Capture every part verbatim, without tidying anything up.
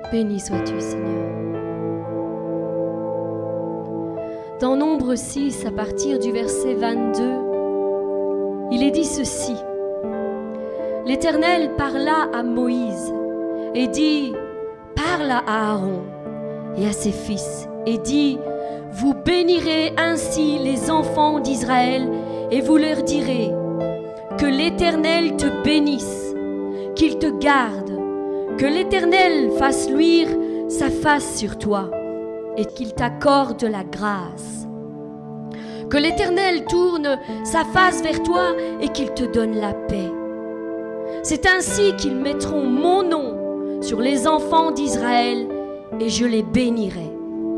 Béni sois-tu, Seigneur. Dans Nombre six, à partir du verset vingt-deux, il est dit ceci. L'Éternel parla à Moïse et dit, parle à Aaron et à ses fils et dit, vous bénirez ainsi les enfants d'Israël et vous leur direz, que l'Éternel te bénisse, qu'il te garde, que l'Éternel fasse luire sa face sur toi et qu'il t'accorde la grâce. Que l'Éternel tourne sa face vers toi et qu'il te donne la paix. C'est ainsi qu'ils mettront mon nom sur les enfants d'Israël et je les bénirai.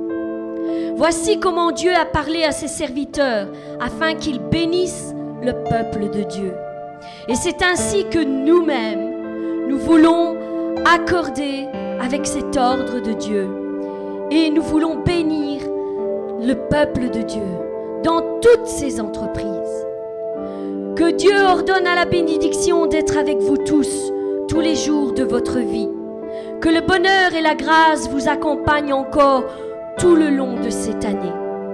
Voici comment Dieu a parlé à ses serviteurs afin qu'ils bénissent le peuple de Dieu. Et c'est ainsi que nous-mêmes, nous voulons accorder avec cet ordre de Dieu. Et nous voulons bénir le peuple de Dieu dans toutes ses entreprises. Que Dieu ordonne à la bénédiction d'être avec vous tous, tous les jours de votre vie. Que le bonheur et la grâce vous accompagnent encore tout le long de cette année.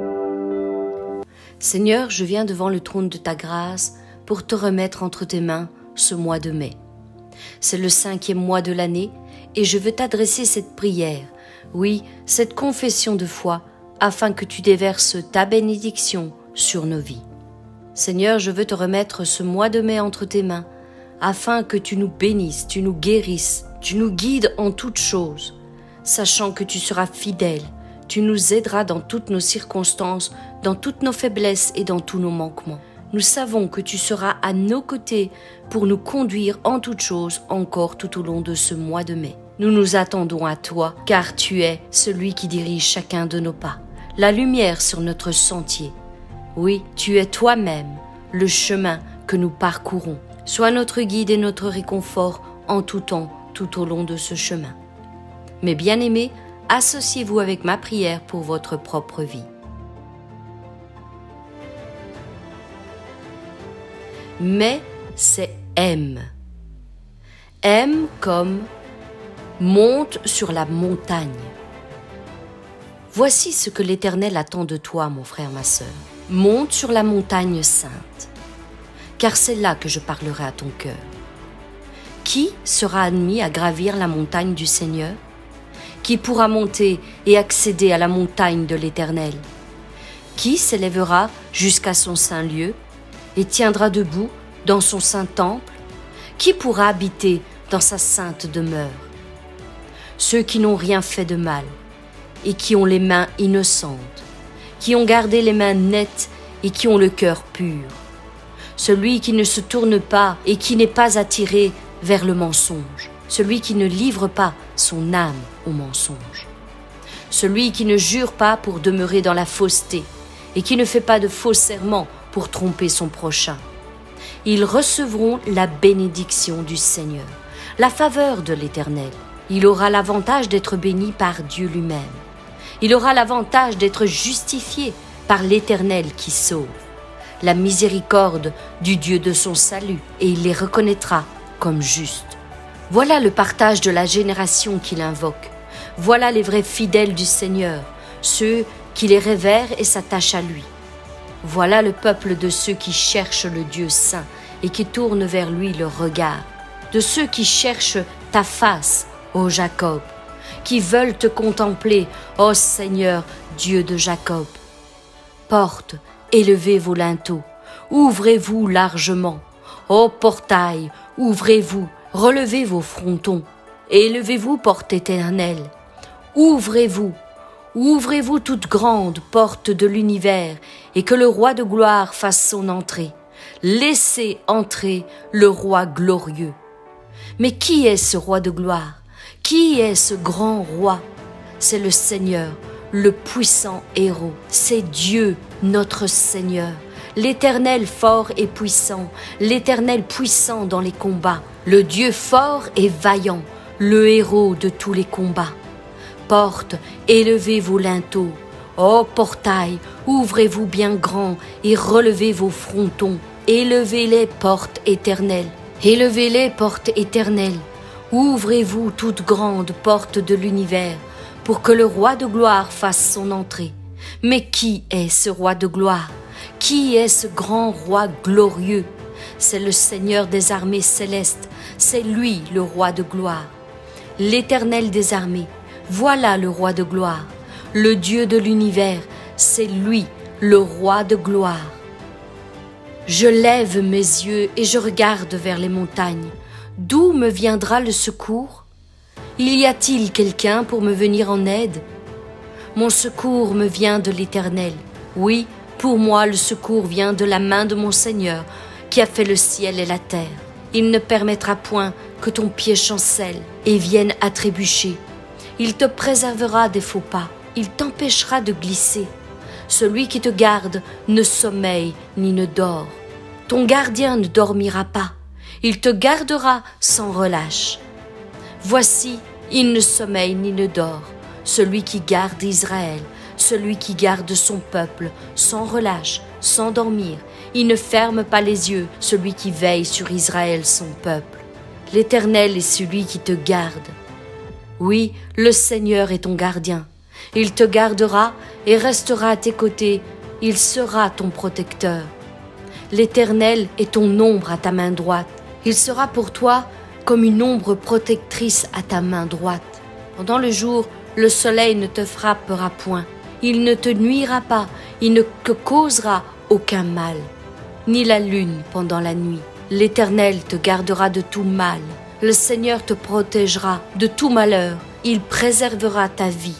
Seigneur, je viens devant le trône de ta grâce pour te remettre entre tes mains ce mois de mai. C'est le cinquième mois de l'année et je veux t'adresser cette prière, oui, cette confession de foi, afin que tu déverses ta bénédiction sur nos vies. Seigneur, je veux te remettre ce mois de mai entre tes mains, afin que tu nous bénisses, tu nous guérisses, tu nous guides en toutes choses, sachant que tu seras fidèle, tu nous aideras dans toutes nos circonstances, dans toutes nos faiblesses et dans tous nos manquements. Nous savons que tu seras à nos côtés pour nous conduire en toutes choses encore tout au long de ce mois de mai. Nous nous attendons à toi, car tu es celui qui dirige chacun de nos pas, la lumière sur notre sentier. Oui, tu es toi-même le chemin que nous parcourons. Sois notre guide et notre réconfort en tout temps, tout au long de ce chemin. Mes bien-aimés, associez-vous avec ma prière pour votre propre vie. Mais c'est M. M comme monte sur la montagne. Voici ce que l'Éternel attend de toi, mon frère, ma sœur. Monte sur la montagne sainte, car c'est là que je parlerai à ton cœur. Qui sera admis à gravir la montagne du Seigneur? Qui pourra monter et accéder à la montagne de l'Éternel? Qui s'élèvera jusqu'à son saint lieu et tiendra debout dans son saint temple? Qui pourra habiter dans sa sainte demeure? Ceux qui n'ont rien fait de mal et qui ont les mains innocentes, qui ont gardé les mains nettes et qui ont le cœur pur. Celui qui ne se tourne pas et qui n'est pas attiré vers le mensonge. Celui qui ne livre pas son âme au mensonge. Celui qui ne jure pas pour demeurer dans la fausseté et qui ne fait pas de faux serments pour tromper son prochain. Ils recevront la bénédiction du Seigneur, la faveur de l'Éternel. Il aura l'avantage d'être béni par Dieu lui-même. Il aura l'avantage d'être justifié par l'Éternel qui sauve, la miséricorde du Dieu de son salut, et il les reconnaîtra comme justes. Voilà le partage de la génération qu'il invoque. Voilà les vrais fidèles du Seigneur, ceux qui les révèrent et s'attachent à lui. Voilà le peuple de ceux qui cherchent le Dieu saint et qui tournent vers lui leur regard, de ceux qui cherchent ta face, ô Jacob, qui veulent te contempler, ô Seigneur, Dieu de Jacob. Portes, élevez vos linteaux, ouvrez-vous largement, ô portail, ouvrez-vous, relevez vos frontons, élevez-vous, porte éternelle, ouvrez-vous, ouvrez-vous toute grande porte de l'univers, et que le roi de gloire fasse son entrée. Laissez entrer le roi glorieux. Mais qui est ce roi de gloire? Qui est ce grand roi? C'est le Seigneur, le puissant héros. C'est Dieu, notre Seigneur, l'Éternel fort et puissant, l'Éternel puissant dans les combats, le Dieu fort et vaillant, le héros de tous les combats. Portes, élevez vos linteaux. Ô portail, ouvrez-vous bien grand et relevez vos frontons. Élevez les portes éternelles. Élevez les portes éternelles. Ouvrez-vous toutes grandes portes de l'univers, pour que le roi de gloire fasse son entrée. Mais qui est ce roi de gloire? Qui est ce grand roi glorieux? C'est le Seigneur des armées célestes, c'est lui le roi de gloire. L'Éternel des armées, voilà le roi de gloire. Le Dieu de l'univers, c'est lui le roi de gloire. Je lève mes yeux et je regarde vers les montagnes. D'où me viendra le secours? Y a-t-il quelqu'un pour me venir en aide? Mon secours me vient de l'Éternel. Oui, pour moi le secours vient de la main de mon Seigneur, qui a fait le ciel et la terre. Il ne permettra point que ton pied chancelle et vienne à trébucher. Il te préservera des faux pas, il t'empêchera de glisser. Celui qui te garde ne sommeille ni ne dort. Ton gardien ne dormira pas, il te gardera sans relâche. Voici, il ne sommeille ni ne dort, celui qui garde Israël, celui qui garde son peuple, sans relâche, sans dormir. Il ne ferme pas les yeux, celui qui veille sur Israël, son peuple. L'Éternel est celui qui te garde. Oui, le Seigneur est ton gardien. Il te gardera et restera à tes côtés. Il sera ton protecteur. L'Éternel est ton ombre à ta main droite. Il sera pour toi comme une ombre protectrice à ta main droite. Pendant le jour, le soleil ne te frappera point. Il ne te nuira pas, il ne te causera aucun mal. Ni la lune pendant la nuit. L'Éternel te gardera de tout mal. Le Seigneur te protégera de tout malheur. Il préservera ta vie.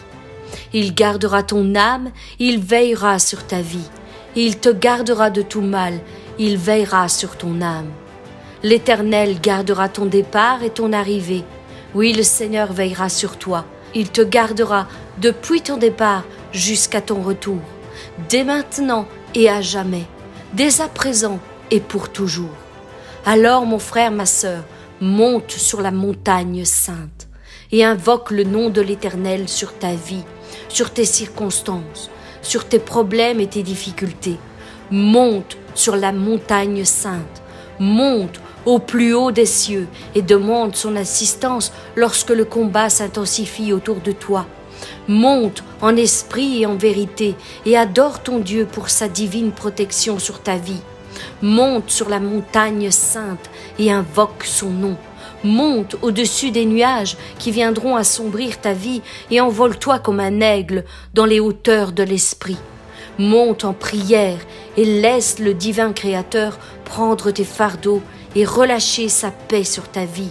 Il gardera ton âme, il veillera sur ta vie. Il te gardera de tout mal, il veillera sur ton âme. L'Éternel gardera ton départ et ton arrivée. Oui, le Seigneur veillera sur toi. Il te gardera depuis ton départ jusqu'à ton retour, dès maintenant et à jamais, dès à présent et pour toujours. Alors, mon frère, ma sœur, monte sur la montagne sainte et invoque le nom de l'Éternel sur ta vie, sur tes circonstances, sur tes problèmes et tes difficultés. Monte sur la montagne sainte, monte au plus haut des cieux et demande son assistance lorsque le combat s'intensifie autour de toi. Monte en esprit et en vérité et adore ton Dieu pour sa divine protection sur ta vie. Monte sur la montagne sainte et invoque son nom. Monte au-dessus des nuages qui viendront assombrir ta vie et envole-toi comme un aigle dans les hauteurs de l'esprit. Monte en prière et laisse le divin Créateur prendre tes fardeaux et relâcher sa paix sur ta vie.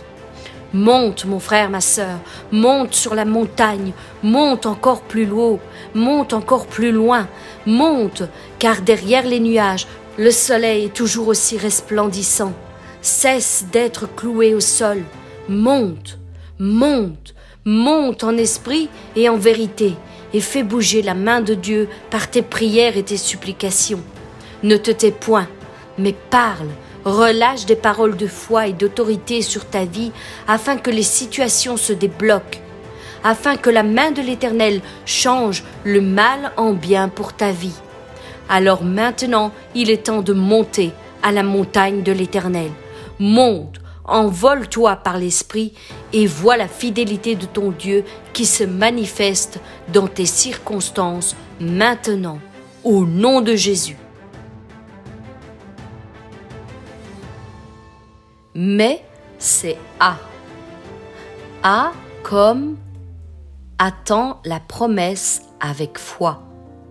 Monte, mon frère, ma sœur, monte sur la montagne, monte encore plus haut, monte encore plus loin, monte, car derrière les nuages, le soleil est toujours aussi resplendissant. Cesse d'être cloué au sol, monte, monte, monte en esprit et en vérité, et fais bouger la main de Dieu par tes prières et tes supplications. Ne te tais point, mais parle, relâche des paroles de foi et d'autorité sur ta vie afin que les situations se débloquent, afin que la main de l'Éternel change le mal en bien pour ta vie. Alors maintenant, il est temps de monter à la montagne de l'Éternel. Monte, envole-toi par l'Esprit et vois la fidélité de ton Dieu qui se manifeste dans tes circonstances maintenant, au nom de Jésus. Mais c'est A. A comme attend la promesse avec foi.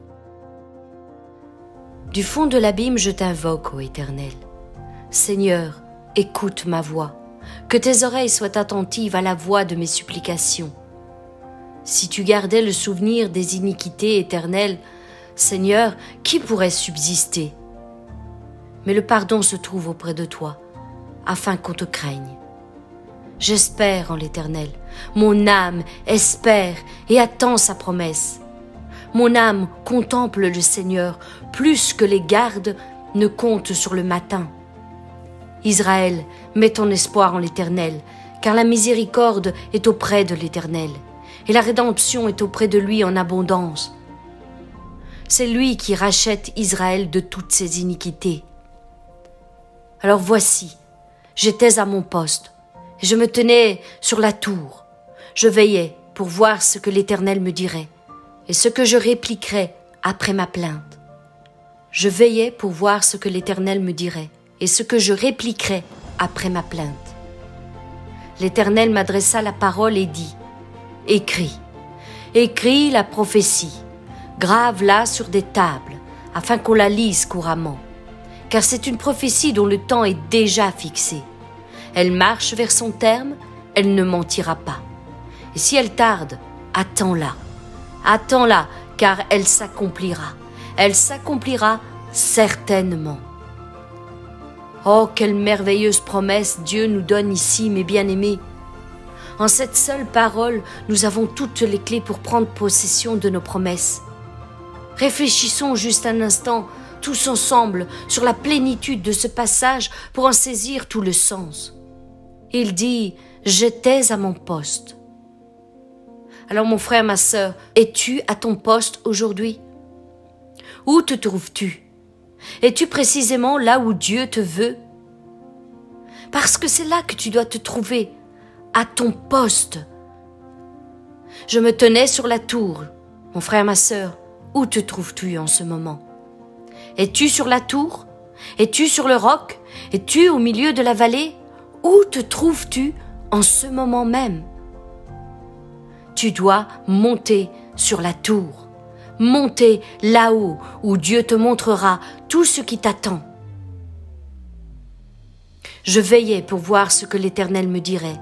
Du fond de l'abîme, je t'invoque, ô Éternel. Seigneur, écoute ma voix, que tes oreilles soient attentives à la voix de mes supplications. Si tu gardais le souvenir des iniquités éternelles, Seigneur, qui pourrait subsister? Mais le pardon se trouve auprès de toi, afin qu'on te craigne. J'espère en l'Éternel, mon âme espère et attend sa promesse. Mon âme contemple le Seigneur plus que les gardes ne comptent sur le matin. Israël, mets ton espoir en l'Éternel, car la miséricorde est auprès de l'Éternel, et la rédemption est auprès de lui en abondance. C'est lui qui rachète Israël de toutes ses iniquités. Alors voici, j'étais à mon poste, Et je me tenais sur la tour. Je veillais pour voir ce que l'Éternel me dirait et ce que je répliquerais après ma plainte. Je veillais pour voir ce que l'Éternel me dirait et ce que je répliquerais après ma plainte. L'Éternel m'adressa la parole et dit « Écris, écris la prophétie, grave-la sur des tables, afin qu'on la lise couramment, car c'est une prophétie dont le temps est déjà fixé. Elle marche vers son terme, elle ne mentira pas. Et si elle tarde, attends-la, attends-la, car elle s'accomplira, elle s'accomplira certainement. » Oh, quelle merveilleuse promesse Dieu nous donne ici, mes bien-aimés. En cette seule parole, nous avons toutes les clés pour prendre possession de nos promesses. Réfléchissons juste un instant, tous ensemble, sur la plénitude de ce passage pour en saisir tout le sens. Il dit « J'étais à mon poste ». Alors mon frère, ma sœur, es-tu à ton poste aujourd'hui? Où te trouves-tu? Es-tu précisément là où Dieu te veut? Parce que c'est là que tu dois te trouver, à ton poste. Je me tenais sur la tour. Mon frère, ma sœur, où te trouves-tu en ce moment? Es-tu sur la tour? Es-tu sur le roc? Es-tu au milieu de la vallée? Où te trouves-tu en ce moment même? Tu dois monter sur la tour. Monter là-haut où Dieu te montrera tout ce qui t'attend. Je veillais pour voir ce que l'Éternel me dirait.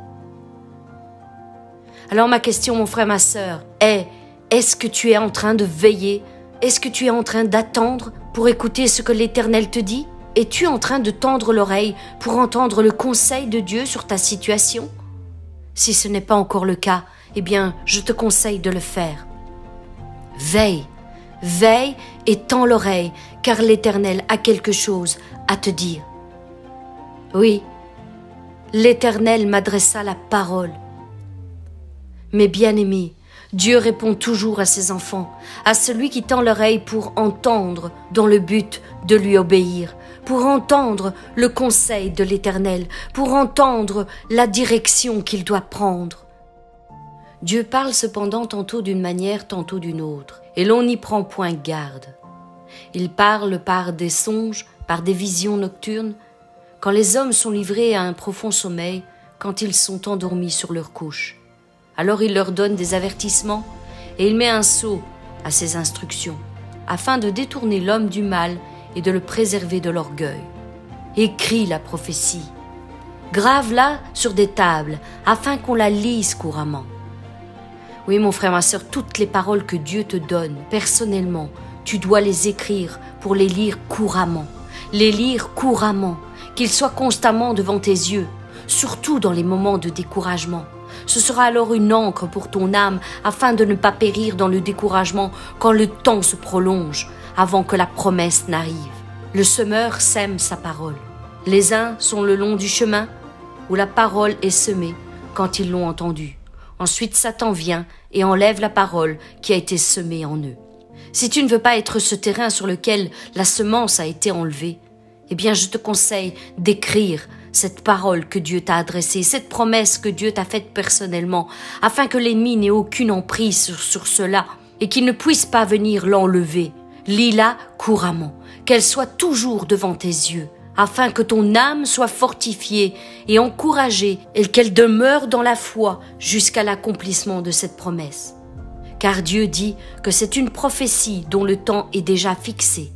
Alors ma question, mon frère, ma sœur, est, est-ce que tu es en train de veiller? Est-ce que tu es en train d'attendre pour écouter ce que l'Éternel te dit? Es-tu en train de tendre l'oreille pour entendre le conseil de Dieu sur ta situation? Si ce n'est pas encore le cas, eh bien, je te conseille de le faire. Veille, veille et tends l'oreille, car l'Éternel a quelque chose à te dire. Oui, l'Éternel m'adressa la parole. Mes bien-aimés, Dieu répond toujours à ses enfants, à celui qui tend l'oreille pour entendre dans le but de lui obéir, pour entendre le conseil de l'Éternel, pour entendre la direction qu'il doit prendre. Dieu parle cependant tantôt d'une manière, tantôt d'une autre, et l'on n'y prend point garde. Il parle par des songes, par des visions nocturnes, quand les hommes sont livrés à un profond sommeil, quand ils sont endormis sur leur couche. Alors il leur donne des avertissements, et il met un sceau à ses instructions, afin de détourner l'homme du mal et de le préserver de l'orgueil. Écris la prophétie, grave-la sur des tables, afin qu'on la lise couramment. Oui, mon frère, ma sœur, toutes les paroles que Dieu te donne, personnellement, tu dois les écrire pour les lire couramment. Les lire couramment, qu'ils soient constamment devant tes yeux, surtout dans les moments de découragement. Ce sera alors une encre pour ton âme, afin de ne pas périr dans le découragement quand le temps se prolonge, avant que la promesse n'arrive. Le semeur sème sa parole. Les uns sont le long du chemin, où la parole est semée quand ils l'ont entendue. Ensuite, Satan vient et enlève la parole qui a été semée en eux. Si tu ne veux pas être ce terrain sur lequel la semence a été enlevée, eh bien, je te conseille d'écrire cette parole que Dieu t'a adressée, cette promesse que Dieu t'a faite personnellement, afin que l'ennemi n'ait aucune emprise sur, sur cela et qu'il ne puisse pas venir l'enlever. Lis-la couramment, qu'elle soit toujours devant tes yeux, afin que ton âme soit fortifiée et encouragée et qu'elle demeure dans la foi jusqu'à l'accomplissement de cette promesse. Car Dieu dit que c'est une prophétie dont le temps est déjà fixé.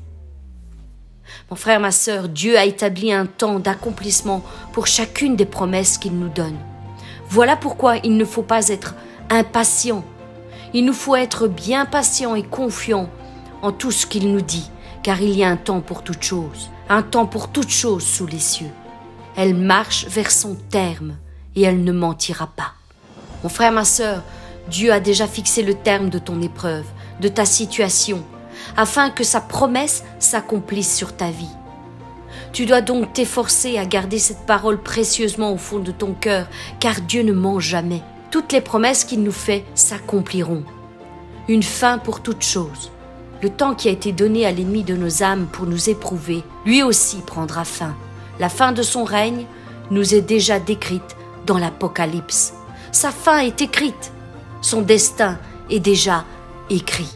Mon frère, ma sœur, Dieu a établi un temps d'accomplissement pour chacune des promesses qu'il nous donne. Voilà pourquoi il ne faut pas être impatient. Il nous faut être bien patient et confiant en tout ce qu'il nous dit, car il y a un temps pour toute chose, un temps pour toute chose sous les cieux. Elle marche vers son terme et elle ne mentira pas. Mon frère, ma sœur, Dieu a déjà fixé le terme de ton épreuve, de ta situation, afin que sa promesse s'accomplisse sur ta vie. Tu dois donc t'efforcer à garder cette parole précieusement au fond de ton cœur, car Dieu ne ment jamais. Toutes les promesses qu'il nous fait s'accompliront. Une fin pour toute chose. Le temps qui a été donné à l'ennemi de nos âmes pour nous éprouver, lui aussi prendra fin. La fin de son règne nous est déjà décrite dans l'Apocalypse. Sa fin est écrite. Son destin est déjà écrit.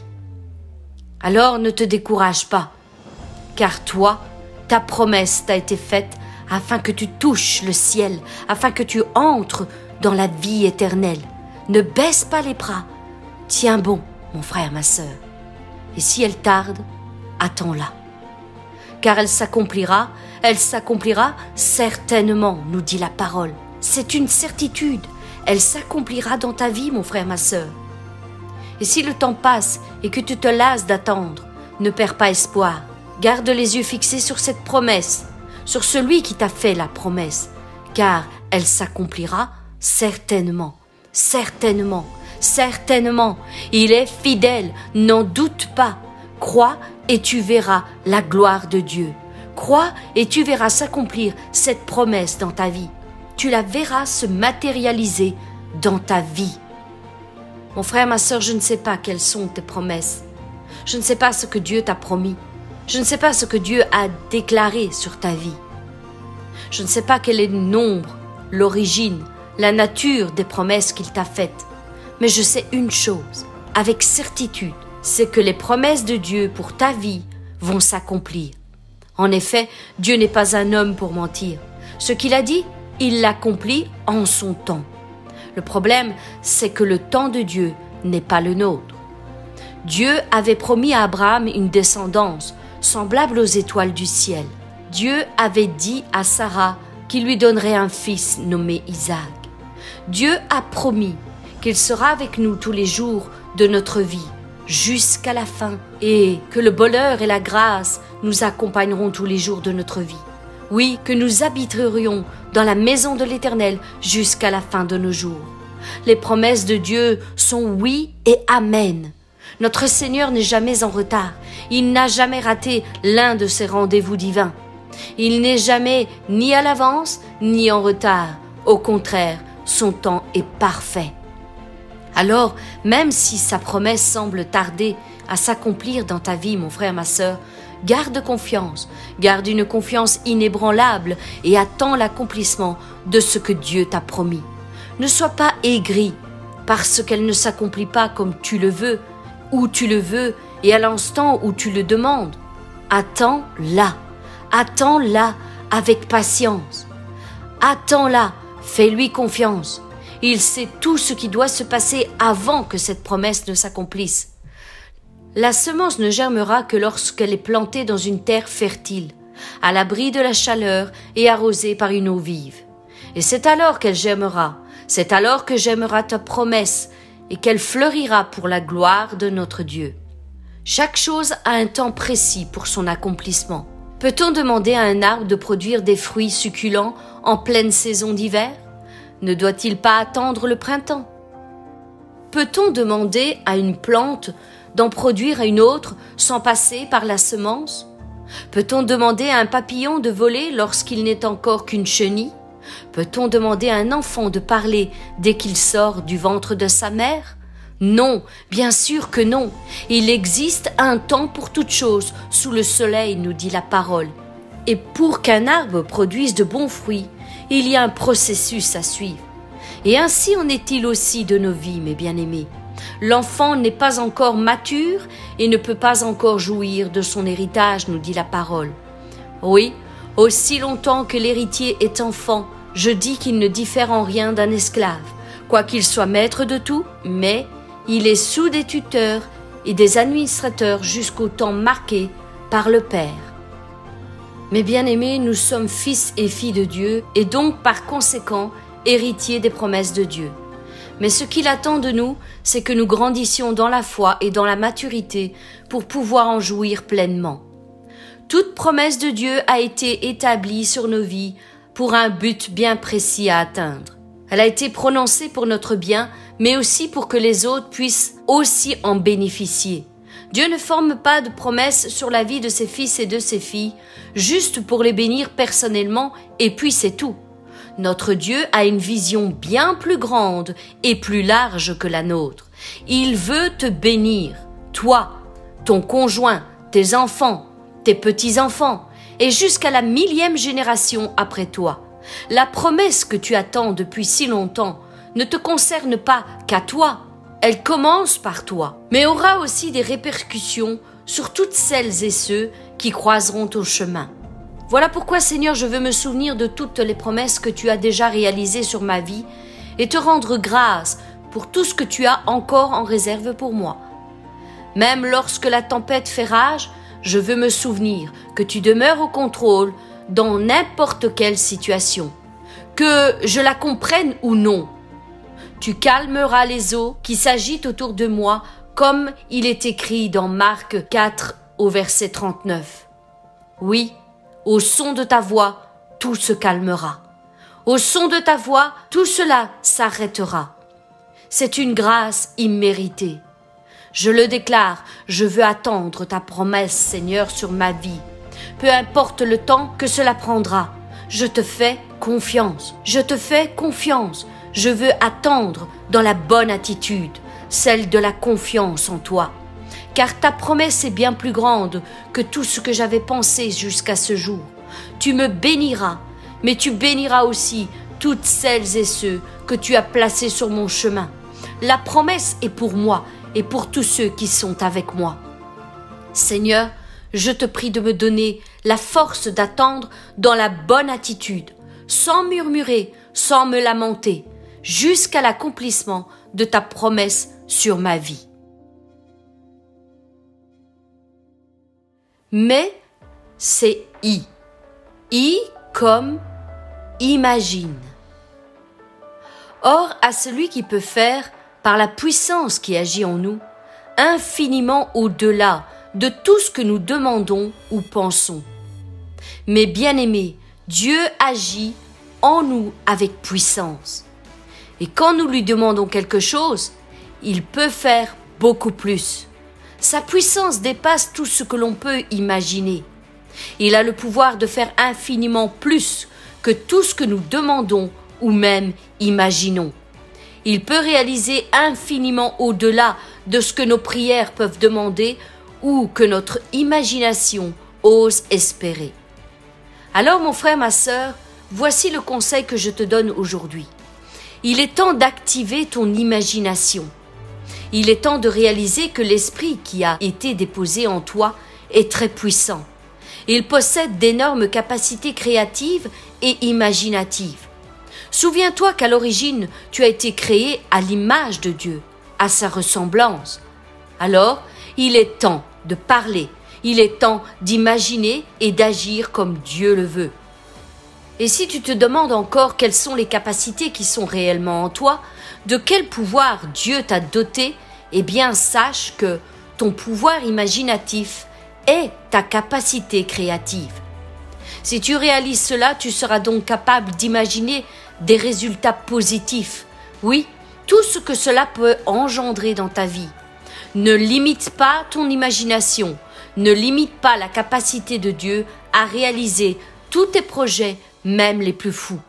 Alors ne te décourage pas, car toi, ta promesse t'a été faite afin que tu touches le ciel, afin que tu entres dans la vie éternelle. Ne baisse pas les bras. Tiens bon, mon frère, ma sœur. Et si elle tarde, attends-la. Car elle s'accomplira, elle s'accomplira certainement, nous dit la parole. C'est une certitude. Elle s'accomplira dans ta vie, mon frère, ma sœur. Et si le temps passe et que tu te lasses d'attendre, ne perds pas espoir. Garde les yeux fixés sur cette promesse, sur celui qui t'a fait la promesse, car elle s'accomplira certainement, certainement, certainement. Il est fidèle, n'en doute pas. Crois et tu verras la gloire de Dieu. Crois et tu verras s'accomplir cette promesse dans ta vie. Tu la verras se matérialiser dans ta vie. Mon frère, ma sœur, je ne sais pas quelles sont tes promesses. Je ne sais pas ce que Dieu t'a promis. Je ne sais pas ce que Dieu a déclaré sur ta vie. Je ne sais pas quel est le nombre, l'origine, la nature des promesses qu'il t'a faites. Mais je sais une chose, avec certitude, c'est que les promesses de Dieu pour ta vie vont s'accomplir. En effet, Dieu n'est pas un homme pour mentir. Ce qu'il a dit, il l'accomplit en son temps. Le problème, c'est que le temps de Dieu n'est pas le nôtre. Dieu avait promis à Abraham une descendance semblable aux étoiles du ciel. Dieu avait dit à Sarah qu'il lui donnerait un fils nommé Isaac. Dieu a promis qu'il sera avec nous tous les jours de notre vie, jusqu'à la fin, et que le bonheur et la grâce nous accompagneront tous les jours de notre vie. Oui, que nous habiterions dans la maison de l'Éternel jusqu'à la fin de nos jours. Les promesses de Dieu sont oui et amen. Notre Seigneur n'est jamais en retard. Il n'a jamais raté l'un de ses rendez-vous divins. Il n'est jamais ni à l'avance ni en retard. Au contraire, son temps est parfait. Alors, même si sa promesse semble tarder à s'accomplir dans ta vie, mon frère, ma sœur, garde confiance, garde une confiance inébranlable et attends l'accomplissement de ce que Dieu t'a promis. Ne sois pas aigri parce qu'elle ne s'accomplit pas comme tu le veux, où tu le veux et à l'instant où tu le demandes. Attends-la, attends-la avec patience. Attends-la, fais-lui confiance. Il sait tout ce qui doit se passer avant que cette promesse ne s'accomplisse. La semence ne germera que lorsqu'elle est plantée dans une terre fertile, à l'abri de la chaleur et arrosée par une eau vive. Et c'est alors qu'elle germera, c'est alors que germera ta promesse et qu'elle fleurira pour la gloire de notre Dieu. Chaque chose a un temps précis pour son accomplissement. Peut-on demander à un arbre de produire des fruits succulents en pleine saison d'hiver? Ne doit-il pas attendre le printemps? Peut-on demander à une plante d'en produire à une autre sans passer par la semence? Peut-on demander à un papillon de voler lorsqu'il n'est encore qu'une chenille? Peut-on demander à un enfant de parler dès qu'il sort du ventre de sa mère? Non, bien sûr que non. Il existe un temps pour toute chose sous le soleil, nous dit la parole. Et pour qu'un arbre produise de bons fruits, il y a un processus à suivre. Et ainsi en est-il aussi de nos vies, mes bien-aimés. L'enfant n'est pas encore mature et ne peut pas encore jouir de son héritage, nous dit la parole. Oui, aussi longtemps que l'héritier est enfant, je dis qu'il ne diffère en rien d'un esclave, quoiqu'il soit maître de tout, mais il est sous des tuteurs et des administrateurs jusqu'au temps marqué par le Père. Mes bien-aimés, nous sommes fils et filles de Dieu et donc par conséquent héritiers des promesses de Dieu. Mais ce qu'il attend de nous, c'est que nous grandissions dans la foi et dans la maturité pour pouvoir en jouir pleinement. Toute promesse de Dieu a été établie sur nos vies pour un but bien précis à atteindre. Elle a été prononcée pour notre bien, mais aussi pour que les autres puissent aussi en bénéficier. Dieu ne forme pas de promesses sur la vie de ses fils et de ses filles, juste pour les bénir personnellement, et puis c'est tout. Notre Dieu a une vision bien plus grande et plus large que la nôtre. Il veut te bénir, toi, ton conjoint, tes enfants, tes petits-enfants, et jusqu'à la millième génération après toi. La promesse que tu attends depuis si longtemps ne te concerne pas qu'à toi. Elle commence par toi, mais aura aussi des répercussions sur toutes celles et ceux qui croiseront ton chemin. Voilà pourquoi, Seigneur, je veux me souvenir de toutes les promesses que tu as déjà réalisées sur ma vie et te rendre grâce pour tout ce que tu as encore en réserve pour moi. Même lorsque la tempête fait rage, je veux me souvenir que tu demeures au contrôle dans n'importe quelle situation, que je la comprenne ou non. Tu calmeras les eaux qui s'agitent autour de moi, comme il est écrit dans Marc quatre au verset trente-neuf. Oui, au son de ta voix, tout se calmera. Au son de ta voix, tout cela s'arrêtera. C'est une grâce imméritée. Je le déclare, je veux attendre ta promesse, Seigneur, sur ma vie. Peu importe le temps que cela prendra, je te fais confiance. Je te fais confiance. Je veux attendre dans la bonne attitude, celle de la confiance en toi. Car ta promesse est bien plus grande que tout ce que j'avais pensé jusqu'à ce jour. Tu me béniras, mais tu béniras aussi toutes celles et ceux que tu as placés sur mon chemin. La promesse est pour moi et pour tous ceux qui sont avec moi. Seigneur, je te prie de me donner la force d'attendre dans la bonne attitude, sans murmurer, sans me lamenter, jusqu'à l'accomplissement de ta promesse sur ma vie. Mais c'est I. I comme imagine. Or, à celui qui peut faire, par la puissance qui agit en nous, infiniment au-delà de tout ce que nous demandons ou pensons. Mais bien-aimés, Dieu agit en nous avec puissance. Et quand nous lui demandons quelque chose, il peut faire beaucoup plus. Sa puissance dépasse tout ce que l'on peut imaginer. Il a le pouvoir de faire infiniment plus que tout ce que nous demandons ou même imaginons. Il peut réaliser infiniment au-delà de ce que nos prières peuvent demander ou que notre imagination ose espérer. Alors mon frère, ma sœur, voici le conseil que je te donne aujourd'hui. Il est temps d'activer ton imagination. Il est temps de réaliser que l'esprit qui a été déposé en toi est très puissant. Il possède d'énormes capacités créatives et imaginatives. Souviens-toi qu'à l'origine, tu as été créé à l'image de Dieu, à sa ressemblance. Alors, il est temps de parler, il est temps d'imaginer et d'agir comme Dieu le veut. Et si tu te demandes encore quelles sont les capacités qui sont réellement en toi, de quel pouvoir Dieu t'a doté, eh bien sache que ton pouvoir imaginatif est ta capacité créative. Si tu réalises cela, tu seras donc capable d'imaginer des résultats positifs. Oui, tout ce que cela peut engendrer dans ta vie. Ne limite pas ton imagination, ne limite pas la capacité de Dieu à réaliser tous tes projets, même les plus fous.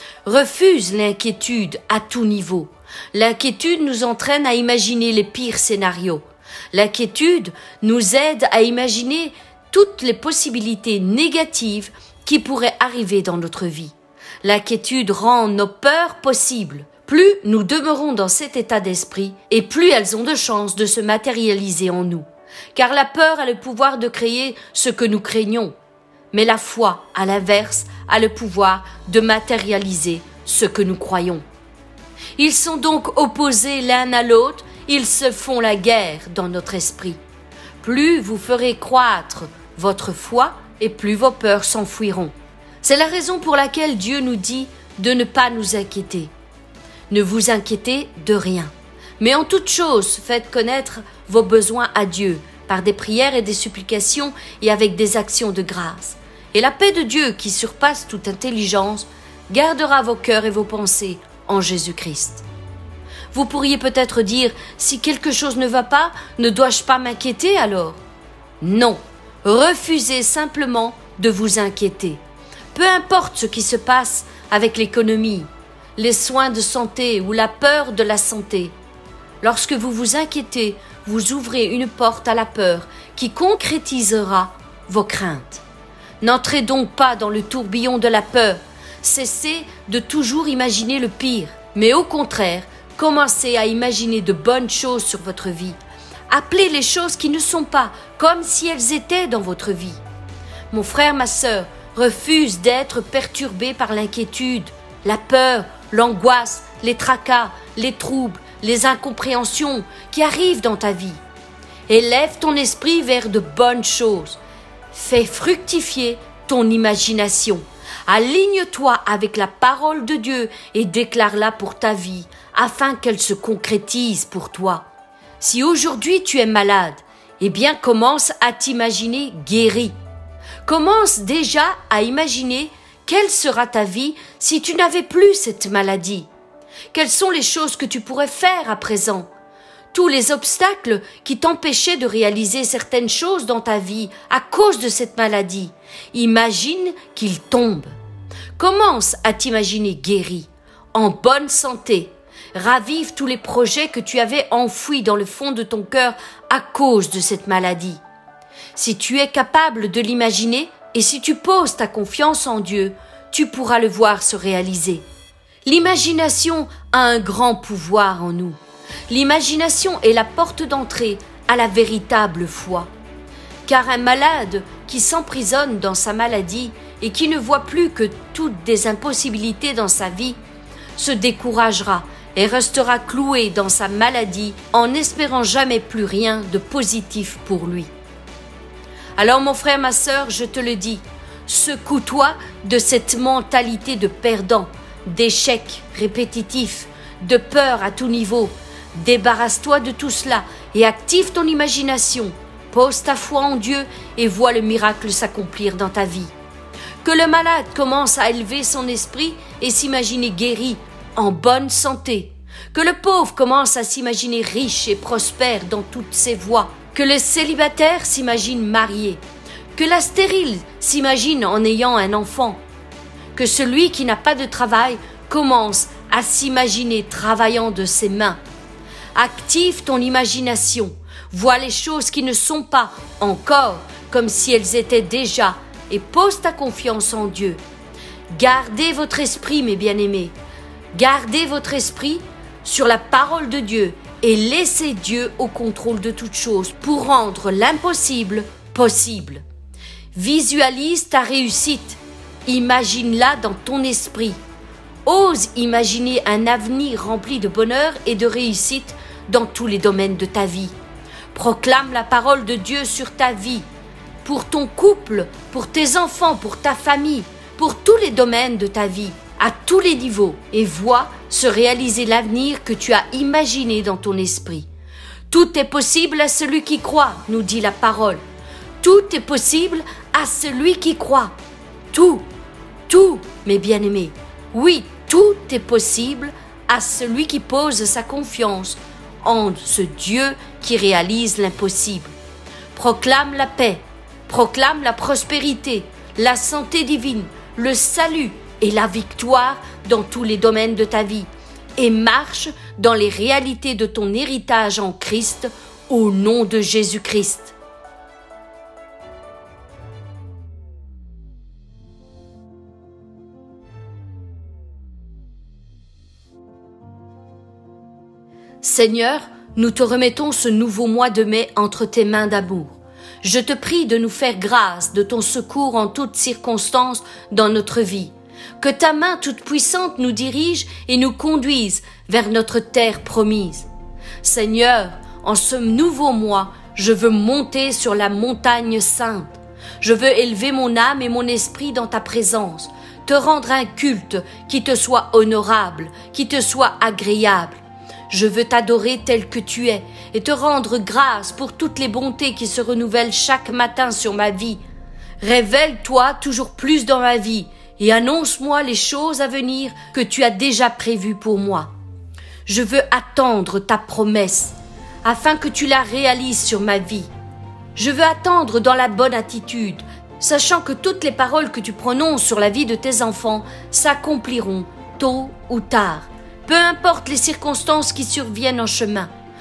Refuse l'inquiétude à tout niveau. L'inquiétude nous entraîne à imaginer les pires scénarios. L'inquiétude nous aide à imaginer toutes les possibilités négatives qui pourraient arriver dans notre vie. L'inquiétude rend nos peurs possibles. Plus nous demeurons dans cet état d'esprit, et plus elles ont de chances de se matérialiser en nous. Car la peur a le pouvoir de créer ce que nous craignons. Mais la foi, à l'inverse, a le pouvoir de matérialiser ce que nous croyons. Ils sont donc opposés l'un à l'autre, ils se font la guerre dans notre esprit. Plus vous ferez croître votre foi, et plus vos peurs s'enfuiront. C'est la raison pour laquelle Dieu nous dit de ne pas nous inquiéter. Ne vous inquiétez de rien, mais en toute chose faites connaître vos besoins à Dieu par des prières et des supplications et avec des actions de grâce. Et la paix de Dieu qui surpasse toute intelligence gardera vos cœurs et vos pensées en Jésus-Christ. Vous pourriez peut-être dire, si quelque chose ne va pas, ne dois-je pas m'inquiéter alors? Non, refusez simplement de vous inquiéter. Peu importe ce qui se passe avec l'économie, les soins de santé ou la peur de la santé. Lorsque vous vous inquiétez, vous ouvrez une porte à la peur qui concrétisera vos craintes. N'entrez donc pas dans le tourbillon de la peur. cessez de toujours imaginer le pire, mais au contraire, commencez à imaginer de bonnes choses sur votre vie. Appelez les choses qui ne sont pas comme si elles étaient dans votre vie. Mon frère, ma sœur, refuse d'être perturbé par l'inquiétude, la peur, l'angoisse, les tracas, les troubles, les incompréhensions qui arrivent dans ta vie. Élève ton esprit vers de bonnes choses. Fais fructifier ton imagination. Aligne-toi avec la parole de Dieu et déclare-la pour ta vie, afin qu'elle se concrétise pour toi. Si aujourd'hui tu es malade, eh bien commence à t'imaginer guéri. Commence déjà à imaginer quelle sera ta vie si tu n'avais plus cette maladie. Quelles sont les choses que tu pourrais faire à présent? Tous les obstacles qui t'empêchaient de réaliser certaines choses dans ta vie à cause de cette maladie, imagine qu'ils tombent. Commence à t'imaginer guéri, en bonne santé. Ravive tous les projets que tu avais enfouis dans le fond de ton cœur à cause de cette maladie. Si tu es capable de l'imaginer et si tu poses ta confiance en Dieu, tu pourras le voir se réaliser. L'imagination a un grand pouvoir en nous. L'imagination est la porte d'entrée à la véritable foi. Car un malade qui s'emprisonne dans sa maladie et qui ne voit plus que toutes des impossibilités dans sa vie, se découragera et restera cloué dans sa maladie en n'espérant jamais plus rien de positif pour lui. Alors mon frère, ma sœur, je te le dis, secoue-toi de cette mentalité de perdant, d'échec répétitif, de peur à tout niveau. Débarrasse-toi de tout cela et active ton imagination. Pose ta foi en Dieu et vois le miracle s'accomplir dans ta vie. Que le malade commence à élever son esprit et s'imaginer guéri, en bonne santé. Que le pauvre commence à s'imaginer riche et prospère dans toutes ses voies. Que le célibataire s'imagine marié. Que la stérile s'imagine en ayant un enfant. Que celui qui n'a pas de travail commence à s'imaginer travaillant de ses mains. Active ton imagination. Vois les choses qui ne sont pas encore comme si elles étaient déjà et pose ta confiance en Dieu. Gardez votre esprit, mes bien-aimés. Gardez votre esprit sur la parole de Dieu et laissez Dieu au contrôle de toutes choses pour rendre l'impossible possible. Visualise ta réussite. Imagine-la dans ton esprit. Ose imaginer un avenir rempli de bonheur et de réussite dans tous les domaines de ta vie. Proclame la parole de Dieu sur ta vie, pour ton couple, pour tes enfants, pour ta famille, pour tous les domaines de ta vie, à tous les niveaux, et vois se réaliser l'avenir que tu as imaginé dans ton esprit. Tout est possible à celui qui croit, nous dit la parole. Tout est possible à celui qui croit. Tout, tout, mes bien-aimés. Oui, tout est possible à celui qui pose sa confiance en ce Dieu qui réalise l'impossible. Proclame la paix, proclame la prospérité, la santé divine, le salut et la victoire dans tous les domaines de ta vie et marche dans les réalités de ton héritage en Christ au nom de Jésus-Christ. Seigneur, nous te remettons ce nouveau mois de mai entre tes mains d'amour. Je te prie de nous faire grâce de ton secours en toutes circonstances dans notre vie. Que ta main toute puissante nous dirige et nous conduise vers notre terre promise. Seigneur, en ce nouveau mois, je veux monter sur la montagne sainte. Je veux élever mon âme et mon esprit dans ta présence, te rendre un culte qui te soit honorable, qui te soit agréable. Je veux t'adorer tel que tu es et te rendre grâce pour toutes les bontés qui se renouvellent chaque matin sur ma vie. Révèle-toi toujours plus dans ma vie et annonce-moi les choses à venir que tu as déjà prévues pour moi. Je veux attendre ta promesse afin que tu la réalises sur ma vie. Je veux attendre dans la bonne attitude, sachant que toutes les paroles que tu prononces sur la vie de tes enfants s'accompliront tôt ou tard. Peu importe les circonstances qui surviennent en chemin,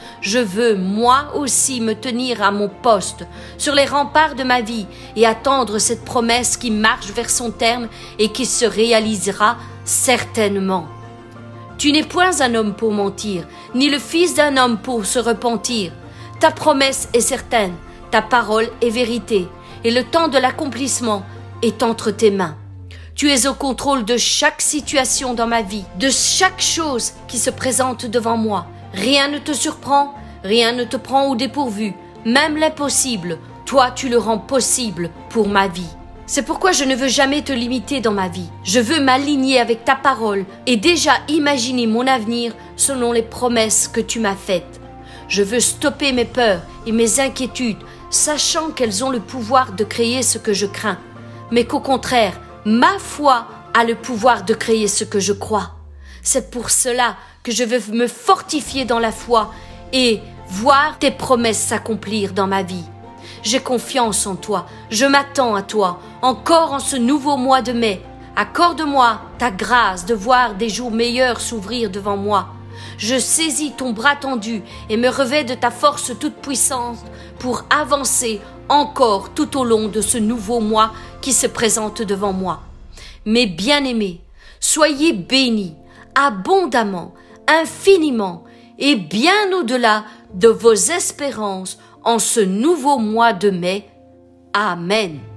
Je veux, moi aussi, me tenir à mon poste, sur les remparts de ma vie, et attendre cette promesse qui marche vers son terme et qui se réalisera certainement. Tu n'es point un homme pour mentir, ni le fils d'un homme pour se repentir. Ta promesse est certaine, ta parole est vérité, et le temps de l'accomplissement est entre tes mains. Tu es au contrôle de chaque situation dans ma vie, de chaque chose qui se présente devant moi. Rien ne te surprend, rien ne te prend au dépourvu, même l'impossible, toi tu le rends possible pour ma vie. C'est pourquoi je ne veux jamais te limiter dans ma vie. Je veux m'aligner avec ta parole et déjà imaginer mon avenir selon les promesses que tu m'as faites. Je veux stopper mes peurs et mes inquiétudes, sachant qu'elles ont le pouvoir de créer ce que je crains, mais qu'au contraire, ma foi a le pouvoir de créer ce que je crois. C'est pour cela que je veux me fortifier dans la foi et voir tes promesses s'accomplir dans ma vie. J'ai confiance en toi, je m'attends à toi, encore en ce nouveau mois de mai. Accorde-moi ta grâce de voir des jours meilleurs s'ouvrir devant moi. Je saisis ton bras tendu et me revêts de ta force toute puissante pour avancer encore tout au long de ce nouveau mois qui se présente devant moi. Mes bien-aimés, soyez bénis abondamment, infiniment et bien au-delà de vos espérances en ce nouveau mois de mai. Amen.